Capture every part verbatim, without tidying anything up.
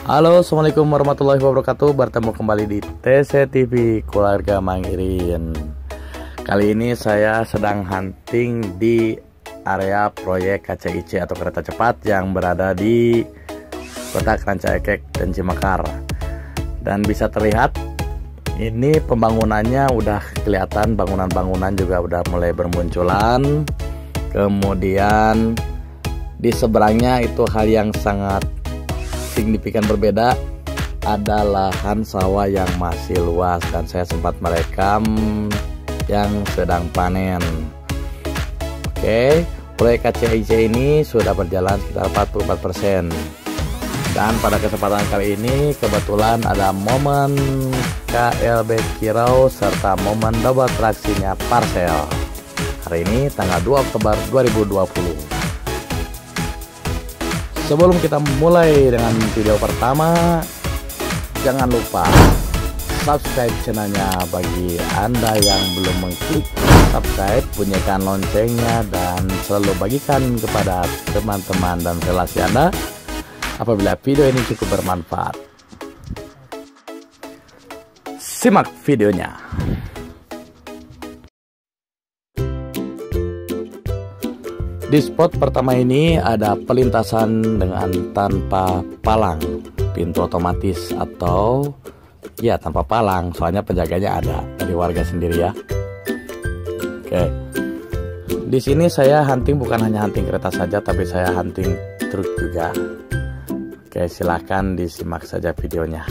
Halo, assalamualaikum warahmatullahi wabarakatuh. Bertemu kembali di T C T V Keluarga Mang Irin. Kali ini saya sedang hunting di area proyek K C I C atau kereta cepat yang berada di Kota Rancaekek dan Cimakar. Dan bisa terlihat ini pembangunannya udah kelihatan, bangunan-bangunan juga udah mulai bermunculan. Kemudian di seberangnya itu hal yang sangat signifikan berbeda, ada lahan sawah yang masih luas dan saya sempat merekam yang sedang panen. Oke, proyek K C I C ini sudah berjalan sekitar empat puluh empat persen. Dan pada kesempatan kali ini kebetulan ada momen K L B Kirau serta momen double traksinya Parcel. Hari ini tanggal dua Oktober dua ribu dua puluh. Sebelum kita mulai dengan video pertama, jangan lupa subscribe channelnya bagi Anda yang belum mengklik subscribe, bunyikan loncengnya dan selalu bagikan kepada teman-teman dan relasi Anda apabila video ini cukup bermanfaat. Simak videonya. Di spot pertama ini ada pelintasan dengan tanpa palang, pintu otomatis atau ya tanpa palang, soalnya penjaganya ada dari warga sendiri ya. Oke, di sini saya hunting bukan hanya hunting kereta saja, tapi saya hunting truk juga. Oke, silahkan disimak saja videonya.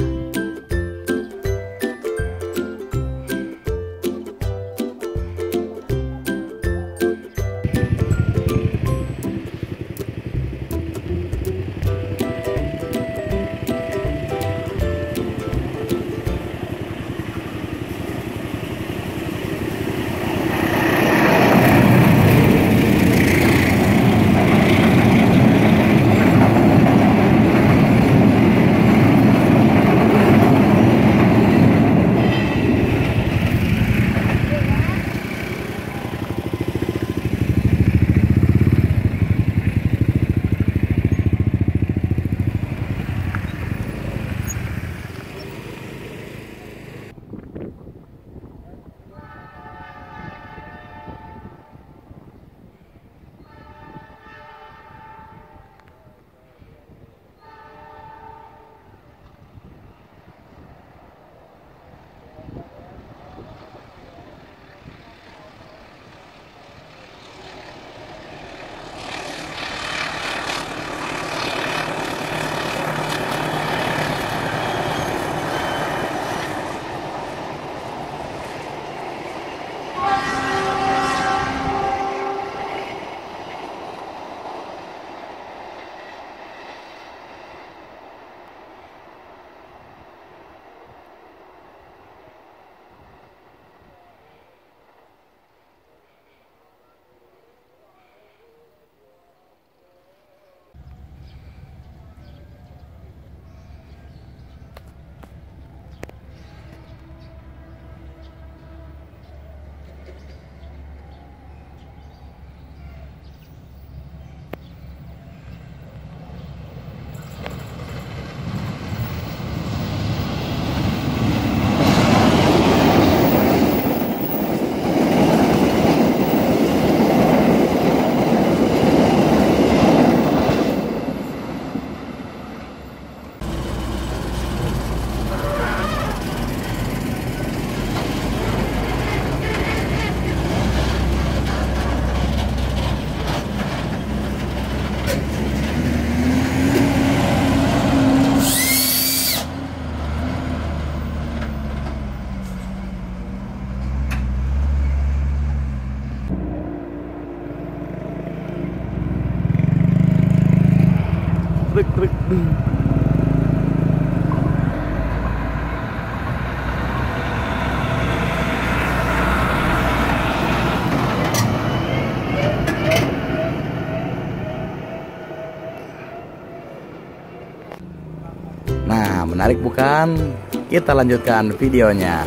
Truk, truk. Nah, menarik bukan? Kita lanjutkan videonya.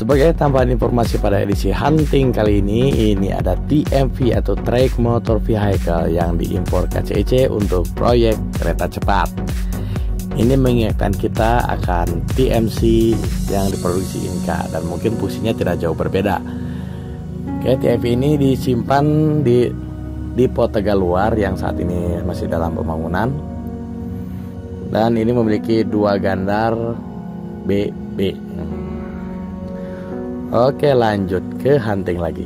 Sebagai tambahan informasi pada edisi hunting kali ini, ini ada T M V atau Track Motor Vehicle yang diimpor K C I C untuk proyek kereta cepat. Ini mengingatkan kita akan T M C yang diproduksi Inka dan mungkin fungsinya tidak jauh berbeda. Oke, T M V ini disimpan di Depo Tegaluar yang saat ini masih dalam pembangunan, dan ini memiliki dua gandar B B. Oke, lanjut ke hunting lagi.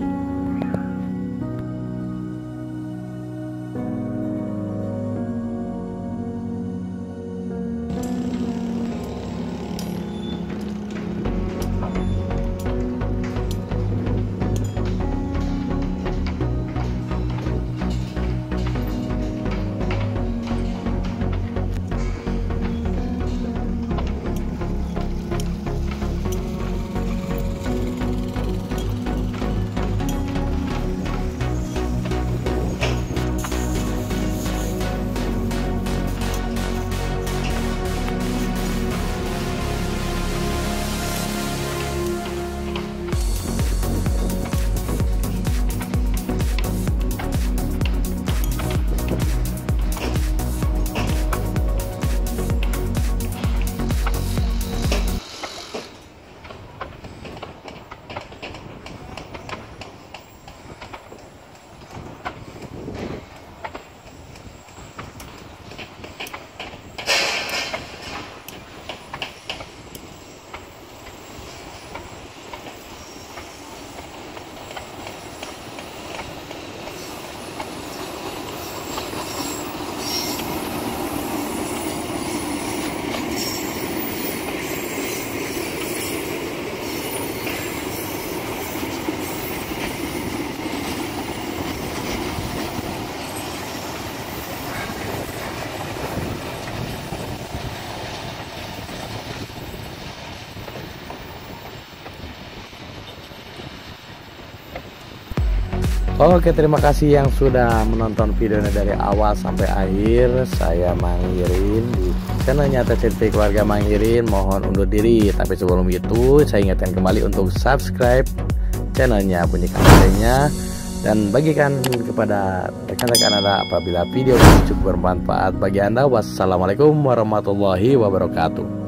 Oke, terima kasih yang sudah menonton videonya dari awal sampai akhir. Saya Mang Irin di channelnya T C T V Keluarga Mang Irin. Mohon undur diri, tapi sebelum itu saya ingatkan kembali untuk subscribe channelnya, bunyikan loncengnya, dan bagikan kepada rekan-rekan Anda apabila video ini cukup bermanfaat bagi Anda. Wassalamualaikum warahmatullahi wabarakatuh.